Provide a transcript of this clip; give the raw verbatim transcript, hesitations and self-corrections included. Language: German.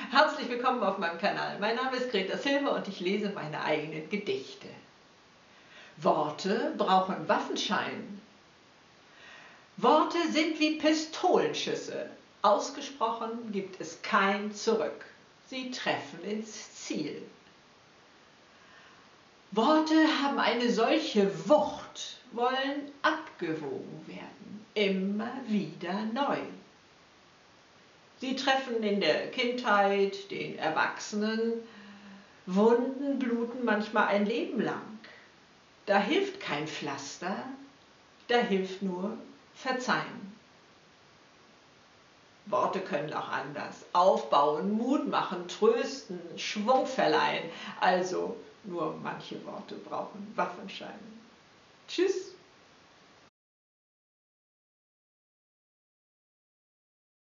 Herzlich willkommen auf meinem Kanal. Mein Name ist Greta Silber und ich lese meine eigenen Gedichte. Worte brauchen Waffenschein. Worte sind wie Pistolenschüsse. Ausgesprochen gibt es kein Zurück. Sie treffen ins Ziel. Worte haben eine solche Wucht, wollen abgewogen werden, immer wieder neu. Sie treffen in der Kindheit, den Erwachsenen. Wunden bluten manchmal ein Leben lang. Da hilft kein Pflaster, da hilft nur Verzeihen. Worte können auch anders aufbauen, Mut machen, trösten, Schwung verleihen. Also nur manche Worte brauchen Waffenschein. Tschüss.